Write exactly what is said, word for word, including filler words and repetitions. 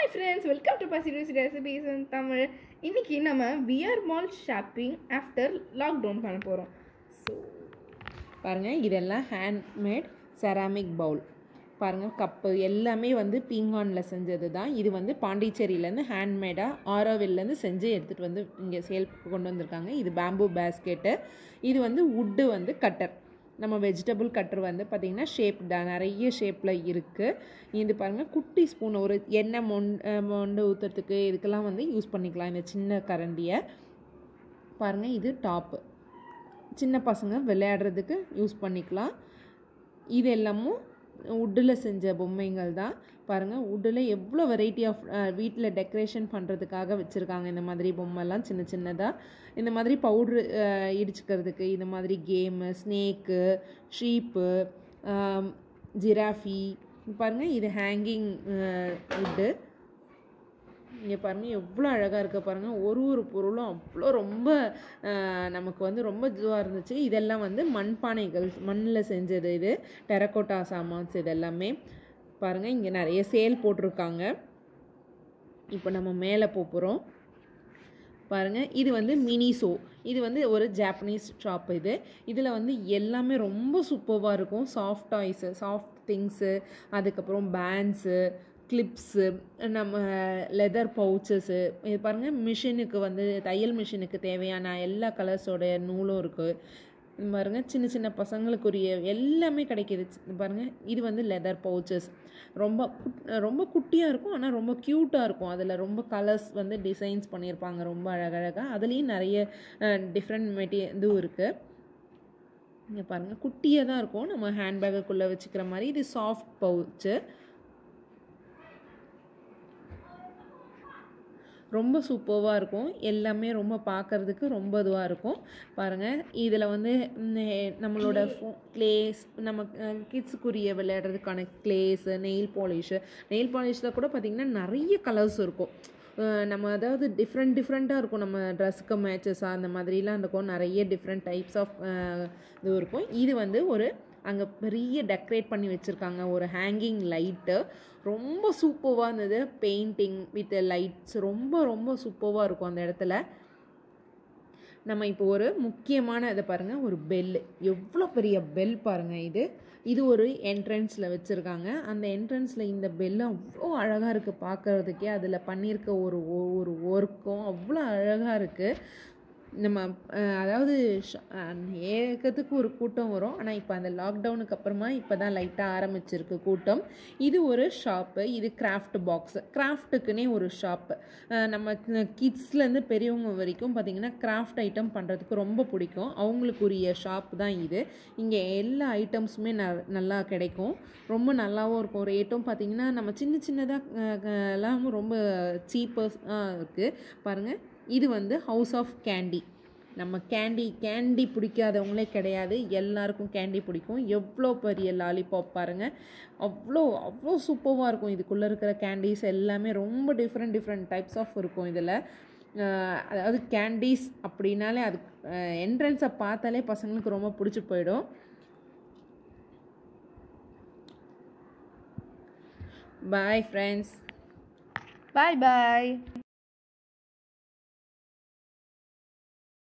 Hi friends, welcome to Pasiru's Recipes in Tamil. இன்னைக்கு நம்ம V R Mall shopping after lockdown பண்ண போறோம். So பாருங்க இதெல்லாம் ஹேண்ட்மேட் செராமிக் பவுல். பாருங்க கப்பு எல்லாமே வந்து பீங்கான்ல செஞ்சது தான். இது வந்து பாண்டிச்சேரியிலேருந்து ஹேண்ட்மேடாக ஆரோவில்லேருந்து செஞ்சு எடுத்துகிட்டு வந்து இங்கே சேல் கொண்டு வந்திருக்காங்க. இது பேம்பூ பேஸ்கெட்டு. இது வந்து வுட்டு வந்து கட்டர். நம்ம வெஜிடபிள் கட்டர் வந்து பார்த்திங்கன்னா ஷேப் தான் நிறைய ஷேப்பில் இருக்குது. இது பாருங்கள் குட்டி ஸ்பூன் ஒரு எண்ணெய் மொண் மொண்டு ஊற்றுறதுக்கு இதுக்கெல்லாம் வந்து யூஸ் பண்ணிக்கலாம் இந்த சின்ன கரண்டியை. பாருங்கள் இது டாப்பு, சின்ன பசங்க விளையாடுறதுக்கு யூஸ் பண்ணிக்கலாம். இது எல்லாமும் வுட்டில் செஞ்ச பொம்மைங்கள் தான். பாருங்கள் வுட்டில் எவ்வளோ வெரைட்டி ஆஃப் வீட்டில் டெக்கரேஷன் பண்ணுறதுக்காக வச்சுருக்காங்க. இந்த மாதிரி பொம்மைலாம் சின்ன சின்னதாக இந்த மாதிரி பவுட்ரு இடிச்சுக்கிறதுக்கு இந்த மாதிரி கேமு, ஸ்னேக்கு, ஷீப்பு, ஜிராஃபி. பாருங்கள் இது ஹேங்கிங் வுட்டு. இங்கே பாருங்கள் எவ்வளோ அழகாக இருக்குது பாருங்கள். ஒரு ஒரு பொருளும் அவ்வளோ ரொம்ப நமக்கு வந்து ரொம்ப இதுவாக இருந்துச்சு. இதெல்லாம் வந்து மண்பானைகள், மண்ணில் செஞ்சது. இது டெரக்கோட்டா சாமான்ஸ் இதெல்லாமே. பாருங்கள் இங்கே நிறைய சேல் போட்டிருக்காங்க. இப்போ நம்ம மேலே போகிறோம். பாருங்கள் இது வந்து மினிசோ. இது வந்து ஒரு ஜாப்பனீஸ் ஷாப். இது இதில் வந்து எல்லாமே ரொம்ப சூப்பராக இருக்கும். சாஃப்ட் டாய்ஸு, சாஃப்ட் திங்ஸு, அதுக்கப்புறம் பேண்ட்ஸு, கிளிப்ஸு, நம்ம லெதர் பவுச்சஸ்ஸு. இது பாருங்கள் மிஷினுக்கு வந்து தையல் மிஷினுக்கு தேவையான எல்லா கலர்ஸோடைய நூலும் இருக்குது. இது பாருங்கள் சின்ன சின்ன பசங்களுக்குரிய எல்லாமே கிடைக்கிது. பாருங்கள் இது வந்து லெதர் பவுச்சஸ். ரொம்ப ரொம்ப குட்டியாக இருக்கும், ஆனால் ரொம்ப க்யூட்டாக இருக்கும். அதில் ரொம்ப கலர்ஸ் வந்து டிசைன்ஸ் பண்ணியிருப்பாங்க ரொம்ப அழகழகாக. அதுலேயும் நிறைய டிஃப்ரெண்ட் மெட்டீ இதுவும் இருக்குது. இங்கே பாருங்கள் குட்டியாக தான் இருக்கும், நம்ம ஹேண்ட்பேக்குள்ளே வச்சுக்கிற மாதிரி. இது சாஃப்ட் பவுச்சு. ரொம்ப சூப்பராக இருக்கும். எல்லாமே ரொம்ப பார்க்குறதுக்கு ரொம்ப இதுவாக இருக்கும். பாருங்கள் இதில் வந்து நம்மளோட ஃபோ க்ளேஸ், நம்ம கிட்ஸுக்குரிய விளையாடுறதுக்கான க்ளேஸு, நெயில் பாலிஷு. நெயில் பாலிஷில் கூட பார்த்திங்கன்னா நிறைய கலர்ஸ் இருக்கும். நம்ம அதாவது டிஃப்ரெண்ட் டிஃப்ரெண்ட்டாக இருக்கும். நம்ம ட்ரெஸ்ஸுக்கு மேட்சஸாக அந்த மாதிரிலாம் இருக்கும். நிறைய டிஃப்ரெண்ட் டைப்ஸ் ஆஃப் இது இருக்கும். இது வந்து ஒரு அங்கே பெரிய டெக்கரேட் பண்ணி வச்சுருக்காங்க ஒரு ஹேங்கிங் லைட்டு. ரொம்ப சூப்பராக இருந்தது. பெயிண்டிங் வித் லைட்ஸ் ரொம்ப ரொம்ப சூப்பராக இருக்கும் அந்த இடத்துல. நம்ம இப்போ ஒரு முக்கியமான இதை பாருங்கள், ஒரு பெல்லு. எவ்வளோ பெரிய பெல் பாருங்கள். இது இது ஒரு என்ட்ரன்ஸில் வச்சுருக்காங்க. அந்த என்ட்ரன்ஸில் இந்த பெல்லு அவ்வளோ அழகாக இருக்குது பார்க்குறதுக்கே. அதில் பண்ணியிருக்க ஒரு ஒரு ஒர்க்கும் அவ்வளோ அழகாக இருக்குது. நம்ம அதாவது ஏக்கத்துக்கு ஒரு கூட்டம் வரும். ஆனால் இப்போ அந்த லாக்டவுனுக்கு அப்புறமா இப்போ தான் லைட்டாக ஆரம்பிச்சிருக்கு கூட்டம். இது ஒரு ஷாப்பு. இது கிராஃப்ட் பாக்ஸு. கிராஃப்ட்டுக்குன்னே ஒரு ஷாப்பு. நம்ம கிட்ஸ்லேருந்து பெரியவங்க வரைக்கும் பார்த்திங்கன்னா கிராஃப்ட் ஐட்டம் பண்ணுறதுக்கு ரொம்ப பிடிக்கும். அவங்களுக்குரிய ஷாப் தான் இது. இங்கே எல்லா ஐட்டம்ஸுமே ந நல்லா கிடைக்கும். ரொம்ப நல்லாவும் இருக்கும். ரேட்டும் பார்த்திங்கன்னா நம்ம சின்ன சின்னதாக எல்லாம் ரொம்ப சீப்பர்ஸாக இருக்குது. பாருங்கள் இது வந்து ஹவுஸ் ஆஃப் கேண்டி. நம்ம கேண்டி கேண்டி பிடிக்காதவங்களே கிடையாது, எல்லாருக்கும் கேண்டி பிடிக்கும். எவ்வளோ பெரிய லாலிபாப் பாருங்கள். அவ்வளோ அவ்வளோ சூப்பராக இருக்கும். இதுக்குள்ளே இருக்கிற கேண்டீஸ் எல்லாமே ரொம்ப டிஃப்ரெண்ட் டிஃப்ரெண்ட் டைப்ஸ் ஆஃப் இருக்கும் இதில். அதாவது கேண்டீஸ் அப்படின்னாலே அது என்ட்ரன்ஸை பார்த்தாலே பசங்களுக்கு ரொம்ப பிடிச்சி போயிடும். Bye friends. bye bye.